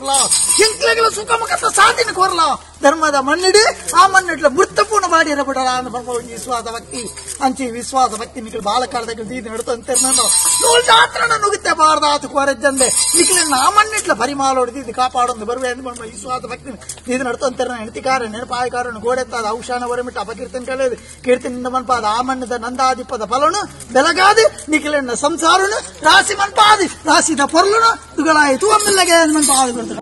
ಚಿಂಕ್ಲೆಗಳ ಸುಖಮುಖತ ಸಾಧಿನ ಕೋರಲ ಧರ್ಮದ ಮಣ್ಣಿಡಿ ಆ ಮಣ್ಣಿಟ್ಲ ಮೃತಪೂರ್ಣ ಬಾಡಿಯರ ಬಿಡರ ವಿಶ್ವಾಸ ಭಕ್ತಿ ಅಂಚಿ ವಿಶ್ವಾಸ ಭಕ್ತಿ ನಿಖಿಲ್ ಬಾಲಕಾಲದಾಗ ದೀದಿ ನಡ್ತಂತೆ ನಾನು ನೂಲ್ ಜಾತ್ರನ ನುಗುತ್ತೆ ಬಾರದಾತು ಕೋರಜ್ಜಂದೆ ನಿಖಿಲಿನ ಆ ಮಣ್ಣಿಟ್ಲ ಪರಿಮಾಲ ಹೊಡೆದಿದ್ದು ಕಾಪಾಡೊಂದು ಬರುವೆ ಎಂದು ವಿಶ್ವಾಸ ಭಕ್ತಿ ದೀದಿ ನಡ್ತಂತೆ ಹೆಣತಿಕಾರ ನೆನಪಾಯಕಾರನು ಗೋಡೆತ್ತಾದ ಔಷಾನ ಹೊರಮಿಟ್ಟ ಅಪಕೀರ್ತನ ಕಳೆದು ಕೀರ್ತಿನಿಂದ ಮನ್ಪಾದ ಆ ಮಣ್ಣದ ನಂದಾದಿಪ್ಪದ ಫಲನು ಬೆಳಗಾದಿ ನಿಖಿಲಿನ ಸಂಸಾರನು ರಾಶಿ ಮನ್ಪಾದಿ ರಾಶಿದ ಪೊರ್ಲನು ದುಗಳಾಯಿತು ಒಮ್ಮೆಲ್ಲಗೆ ಮನ್ಪಾದಿ